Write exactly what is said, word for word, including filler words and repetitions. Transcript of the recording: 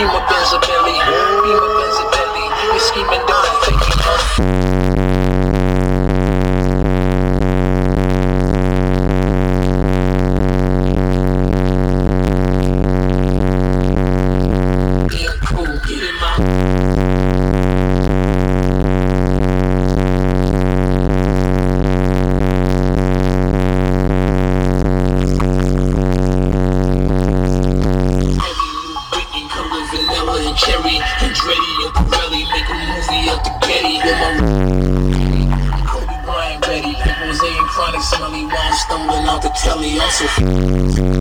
Beamer Benz a Bentley, Beamer Benz a Bentley. We scheming down a faking huh? Cherry, Andretti, and Pirelli, make a movie at the Getty with my Kobe Bryant, Betty, Jose and Chronic, smelly while I'm stumbling out the telly. I'm so